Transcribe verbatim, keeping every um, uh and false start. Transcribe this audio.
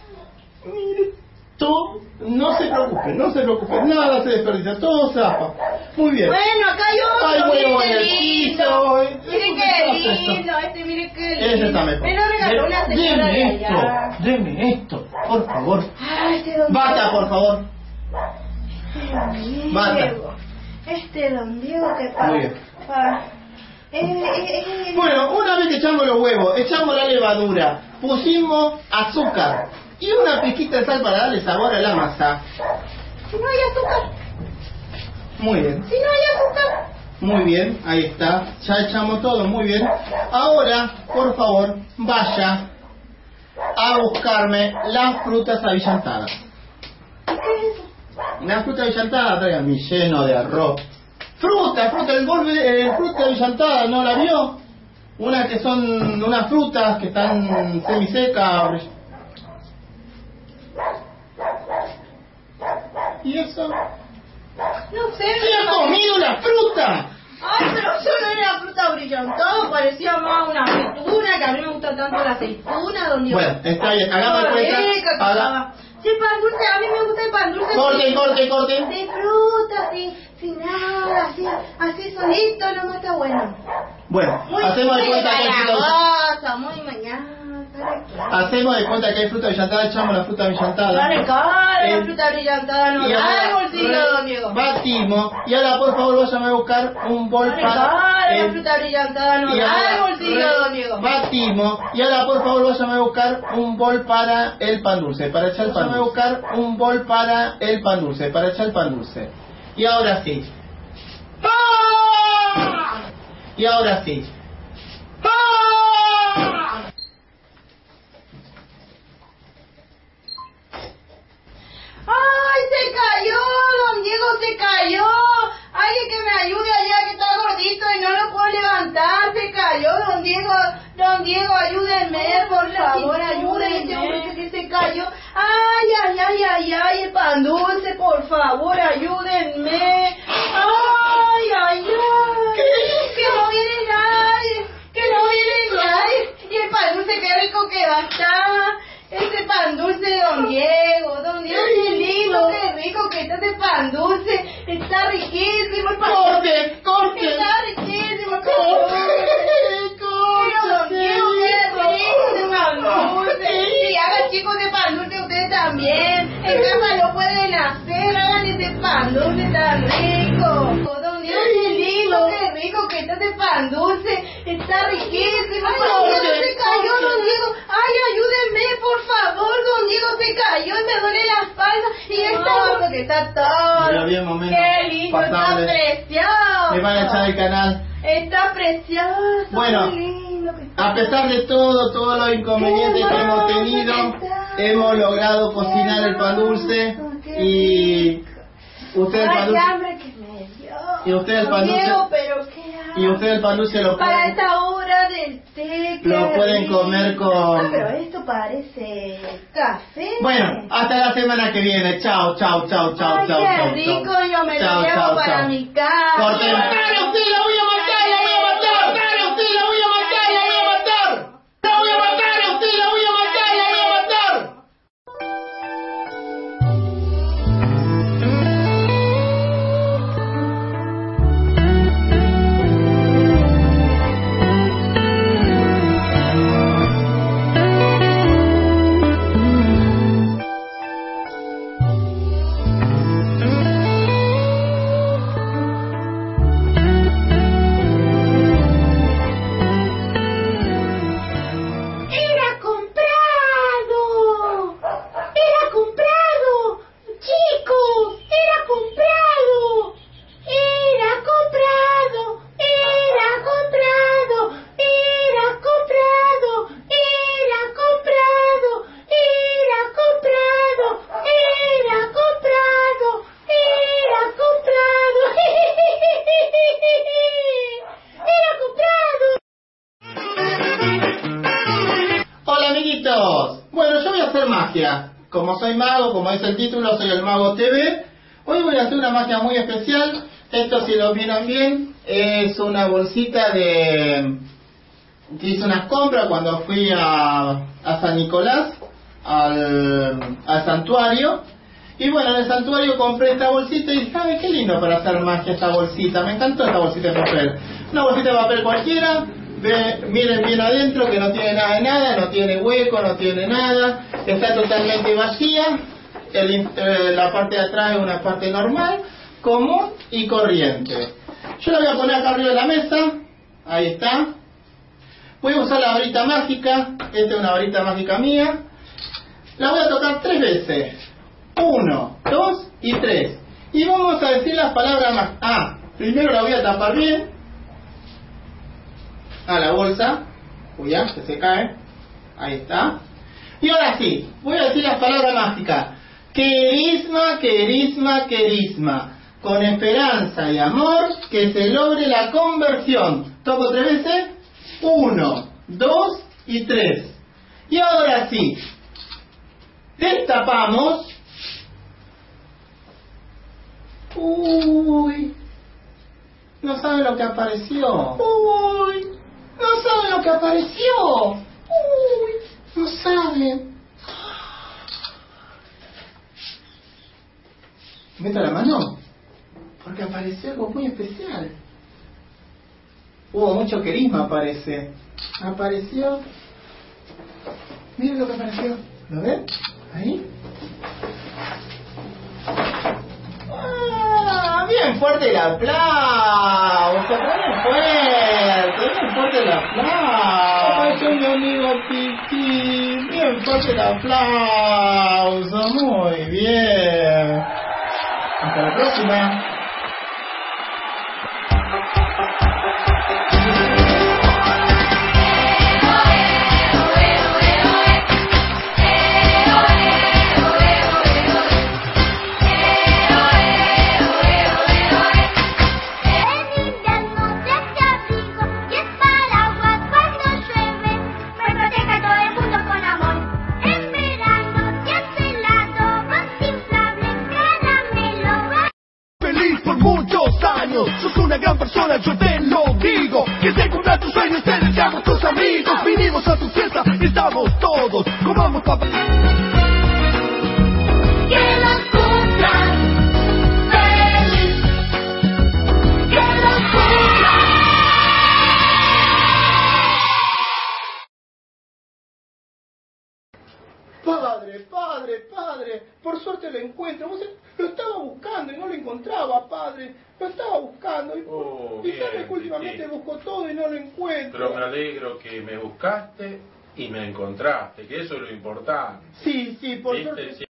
Mire, todo, no se preocupe, no se preocupe, nada se desperdicia, todo zapa. Muy bien. Bueno, acá hay otro, Ay, huevo en mire el qué lindo. piso. Mire qué lindo, este, mire qué lindo. Ese está mejor. Me lo regaló una señora de Deme esto, allá. deme esto, por favor. Ah, este don Bata, Diego. por favor. Este don Diego. Bata. Este don Diego que pa... Muy bien. pa- eh, eh, eh, Bueno, una vez que echamos los huevos, echamos la levadura, pusimos azúcar y una pizquita de sal para darle sabor a la masa. Si no hay azúcar, Muy bien, si no hay azúcar. muy bien, ahí está. Ya echamos todo, muy bien. Ahora, por favor, vaya a buscarme las frutas avillantadas. ¿Qué es eso? Las frutas avillantadas, traigan mi lleno de arroz. Fruta, fruta, el golpe, eh, fruta avillantada, ¿no la vio? Unas que son unas frutas que están semisecas. ¿Y eso? No sé. ¡Se ha comido la fruta! Ay, pero eso no era fruta brillantada, parecía más una aceituna, que a mí me gusta tanto la aceituna, don Diego. Bueno, está bien, hagamos de Qué rica que cuenta. Haga... estaba. Sí, pan dulce, a mí me gusta el pan dulce. Corte, sin- corte, corte. De fruta, sin, sin nada, así, así solito, no está bueno. Bueno, Muy, hacemos de muy cuenta que hay fruta, empalagosa, muy mañana. hacemos de cuenta que hay fruta avillantada, echamos la fruta avillantada. Dale cara, la Eh, fruta brillantada no y da ahora el bolsillo, don Diego. batimos. Y ahora, por favor, váyame a buscar un bol Dale para... cara, la el- fruta brillantada no y da el ahora bolsillo, don Diego. batimos. Y ahora, por favor, váyame a buscar un bol para el pan dulce, para echar el pan dulce. Váyame a buscar un bol para el pan dulce, para echar el pan dulce. Y ahora sí. ¡Ah! Y ahora sí. ¡Ah! ¡Ay, se cayó! Don Diego se cayó. Alguien que me ayude allá que está gordito y no lo puedo levantar. Se cayó, don Diego. Don Diego, ayúdenme, por favor, ayúdenme. Este hombre que se cayó. ¡Ay, ay, ay, ay, ay! El pan dulce, por favor, ayúdenme. ¡Ay, ay, ay! Que no viene nadie. Que no viene nadie. Y el pan dulce, qué rico que va a estar. Ese pan dulce de don Diego, don Diego, qué lindo, qué rico que está ese pan dulce, está riquísimo el pan dulce. ¡Corte, corte! Está riquísimo el pan dulce. Pero don Diego, qué rico ese pan dulce. Y hagan chicos de pan dulce ustedes también, en casa lo pueden hacer, hagan ese pan dulce tan rico. Don Diego, qué lindo, qué rico que está ese pan dulce, está riquísimo. Ay, don Diego, se cayó, don Diego, ay, ayúdenme, por favor, don Diego se cayó y me duele la espalda y está porque está todo. Pero bien, momento Qué lindo, pasable. está precioso. Me van a echar el canal. Está precioso. Bueno, muy lindo que está. A pesar de todo, todos los inconvenientes que hemos tenido, hemos logrado cocinar el pan dulce y usted el pan Ay, qué dulce, hambre que me dio. y usted el pan dulce- Diego, pero qué hambre. y usted el pan dulce lo Para pueden, esta hora del té. qué lo pueden rico. comer con... Ah, pero esto parece café. Bueno, hasta la semana que viene. Chao, chao, chao, chao, Ay, chao, qué chao. rico, chao. yo me Chao, lo llevo chao, para chao. mi casa. Corten. ¡Pare usted, la voy a matar, la voy a matar! ¡Pare usted, la voy a matar, la voy a matar! ¡La voy a matar a usted, la voy a matar, la voy a matar! ¡Era comprado! ¡Era comprado! ¡Chicos! ¡Era comprado! ¡Era comprado! ¡Era comprado! ¡Era comprado! ¡Era comprado! ¡Era comprado! ¡Era comprado! ¡Era comprado! ¡Era comprado! Hola amiguitos, bueno yo voy a hacer magia, como soy mago, como dice el título, soy el Mago T V. Hoy voy a hacer una magia muy especial. Esto, si lo miran bien, es una bolsita de... que hice unas compras cuando fui a, a San Nicolás al, al santuario. Y bueno, en el santuario compré esta bolsita y dije, ¡ay, qué lindo para hacer magia esta bolsita! Me encantó esta bolsita de papel. Una bolsita de papel cualquiera. Ve, miren bien adentro que no tiene nada de nada, no tiene hueco, no tiene nada. Está totalmente vacía. El, eh, la parte de atrás es una parte normal, común y corriente. Yo la voy a poner acá arriba de la mesa. Ahí está. Voy a usar la varita mágica. Esta es una varita mágica mía. La voy a tocar tres veces. Uno, dos y tres. Y vamos a decir las palabras más. Ah, primero la voy a tapar bien. A la bolsa. Uy, ya, que se cae. Ahí está. Y ahora sí, voy a decir las palabras mágicas. Querisma, querisma, querisma. Con esperanza y amor que se logre la conversión. Toco tres veces. Uno, dos y tres. Y ahora sí. Destapamos. Uy. No saben lo que apareció. Uy. No saben lo que apareció. Uy. No saben. Meto la mano. Porque apareció algo muy especial. Hubo mucho querisma, parece. Apareció. Miren lo que apareció. ¿Lo ven? Ahí. ¡Ah! Bien fuerte el aplauso. Bien fuerte. Bien fuerte el aplauso. Apareció mi amigo Titi. Bien fuerte el aplauso. Muy bien. Hasta la próxima. Sos una gran persona, yo te lo digo. Que se cumplan tus sueños, te deseamos tus amigos. Vinimos a tu fiesta y estamos todos. Comamos papá. Que los cumplan feliz. Que los cumplan. Padre, padre, padre, por suerte lo encuentro. Vos lo estaba buscando y no lo encontraba, padre. Lo estaba buscando y, Oh, y bien, sabe que últimamente sí. busco todo y no lo encuentro. Pero me alegro que me buscaste y me encontraste, que eso es lo importante. Sí, sí, por ¿Viste? suerte. Sí.